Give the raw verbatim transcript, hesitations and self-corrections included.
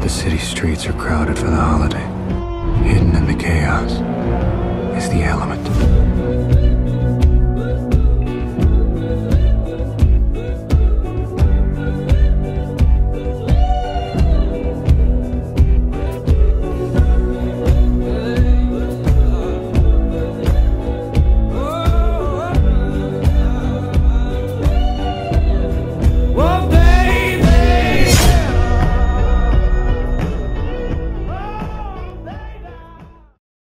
The city streets are crowded for the holiday. Hidden in the chaos is the element.